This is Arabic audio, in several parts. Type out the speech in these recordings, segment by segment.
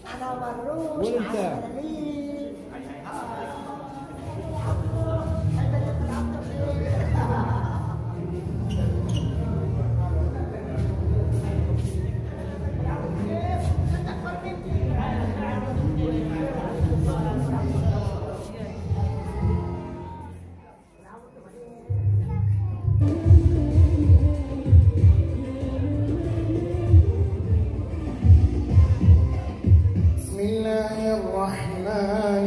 انا مروش وانت بسم الله الرحمن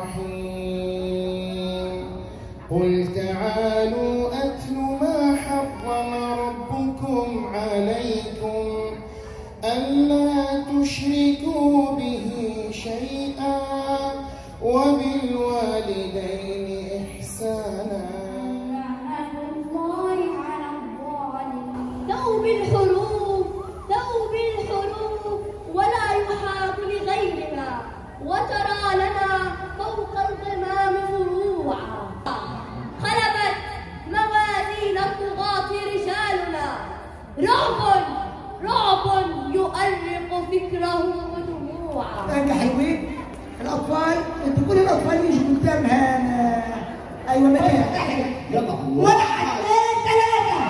الرحيم قل تعالوا أتل ما حرم ربكم عليكم ألا تشركوا به شيئا وبالوالدين إحسانا. ذوب الحروف ولا يحاط لغيرنا، وترى لنا فوق الغمام فروعا. خلبت موازين الطغاة رجالنا، رعب يؤرق فكره ودموعا. يا حلوين الاطفال، انتوا كل الاطفال يجوا قدام هنا. ايوه مكان يلا 1 2 3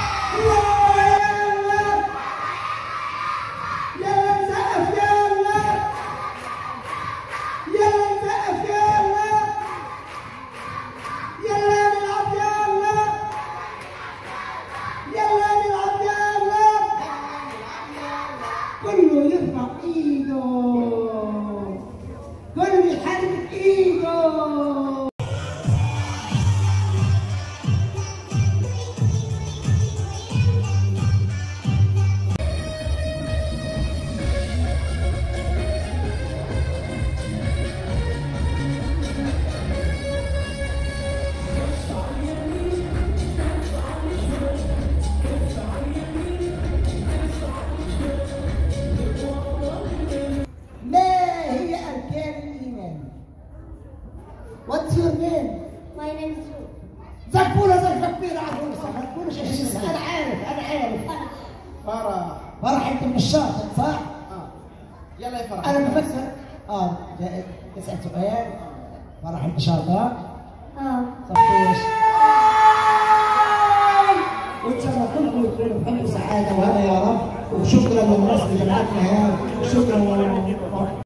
كله يرفع ايده، كله يحرك ايده. What's your name? My name is Ruth. زكبولة كبيرة عروسة، ما تقولش ايش اسمها. أنا عارف. فرح أنت من الشاطئ صح؟ يلا يا فرح. أنا بفكر تسأل سؤال. فرح أنت شاطئ؟ صفيش. وإن شاء الله كلكم يكونوا بحب وسعادة وهذا يا رب، وشكرا للناس اللي جمعتنا هنا، وشكرا